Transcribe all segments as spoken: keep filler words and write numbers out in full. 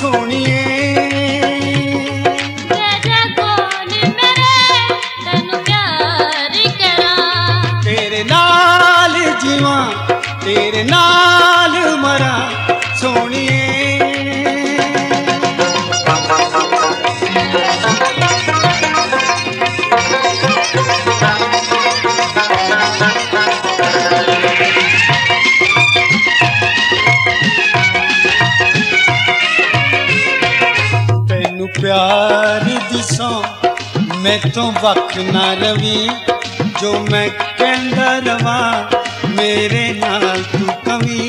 सोनिए। तेरे कोल मेरे तैनू प्यार करां, तेरे नाल जीवां तेरे नाल मरा सोनिए। तैनू प्यार दिसों मैं तो वख ना रवी, जो मैं कहंदा रवां मेरे नाल तू कवी।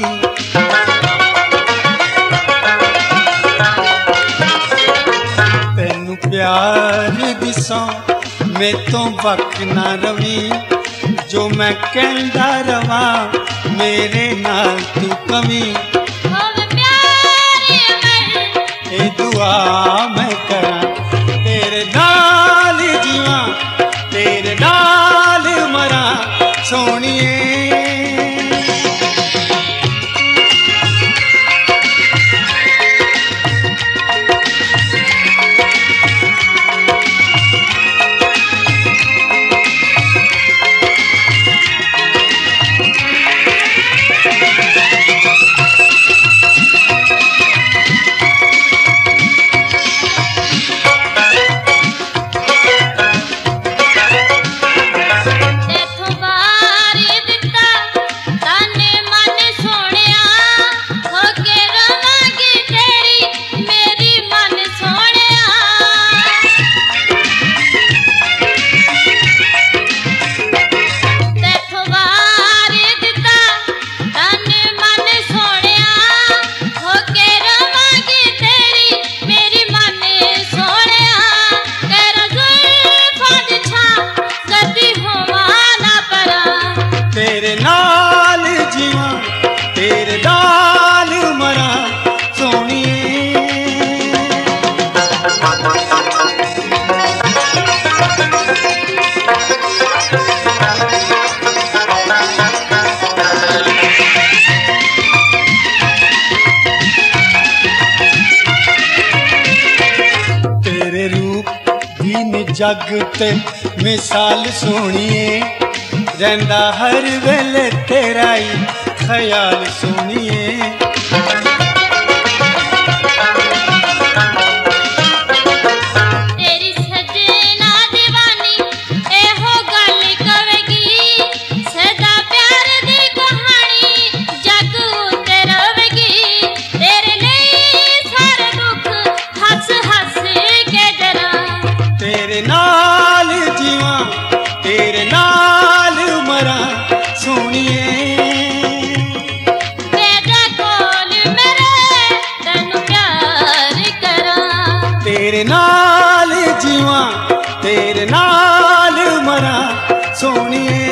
तैनू प्यार दिसों मैं तो वख ना रवी, जो मैं कहंदा रवां मेरे नाल तू कवी। होवे प्यार अमर ए दुआ मैं करां तेरे नाल जीवां तेरे नाल मरा सोनिए। तेथों बार दिता ताने मन सोहणिया, होके रवांगी तेरी मेरी मन सोहणिया। तेथों बार दिता ताने मन सोहणिया, होके रवांगी तेरी मेरी मन सोहणिया। तेरा जुल्फां दी छां कदी होवां ना परां, तेरे नाल जीवां तेरे नाल मरा सोनिए। तेरे रूप दीन जग ते मिसाल सोनिए, रहिंदा हर वेले तेरा ही ख्याल सोनिए। तेरी सजना दीवानी एहो गल कवेगी, सदा प्यार दी कहानी जग उत्ते रवेगी। तेरे लिए सारे दुख हस हस के डरां, तेरे नाल जीवां तेरे नाल मरा सोनिए। तेरे कोल मेरे तैनू प्यार करां, तेरे नाल जीवां तेरे नाल मरा सोनिए।